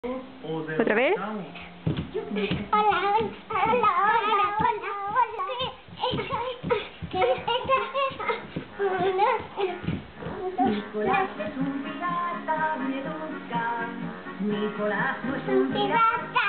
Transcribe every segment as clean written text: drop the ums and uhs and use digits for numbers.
¿Otra vez? Hola, hola, hola, hola, hola. Nicolás es un pirata, me busca. Nicolás no es un pirata.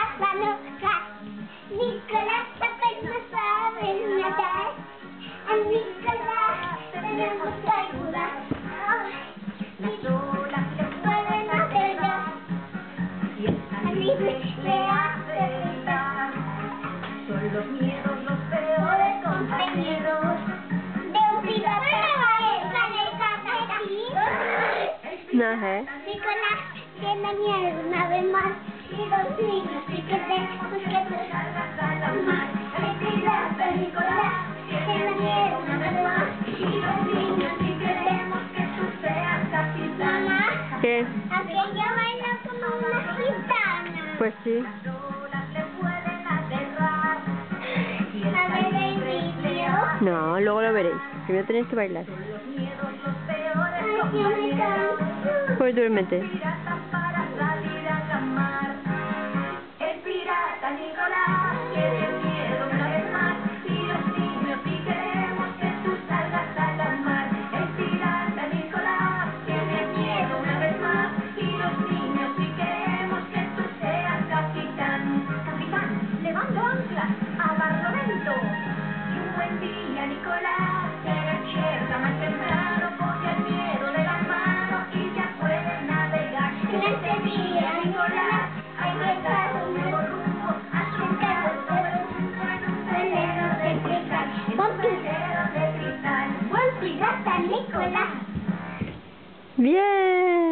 Nicolás apenas sabe nadar. A Nicolás tenemos que ayudar. Las olas le Pueden hacerlo. y el A mí le hace gritar. Son los miedos los peores compañeros. de un pirata aquí. No sé. Nicolás tiene miedo una vez más. Y los niños sí que tenemos que Salgas a la mar. el pirata Nicolás tiene miedo una vez más. Y los niños sí queremos que tú seas capitán. Mamá, ¿Qué? aquella baila como una gitana. Pues sí. Las olas le pueden aterrar. Y el A ver el calibre le vídeo. hace No, luego lo veréis. Primero tenéis que bailar. los miedos los peores Ay, yo me compañeros. canso. Pues duérmete. Pirata para salir a la mar. El pirata Nicolás tiene miedo una vez más. Y los niños sí queremos que tú salgas a la mar. El pirata Nicolás tiene miedo una vez más. Y los niños sí queremos que tú seas capitán. Capitán, levando anclas a barlovento. Y un buen día Nicolás se despierta más temprano, coge el miedo de la mano y ya puede navegar. En este día, Nicolás, hay que dar un nuevo rumbo a su casa todo el mundo en un velero de cristal. Un velero de cristal. Buen pirata, Nicolás. Bien.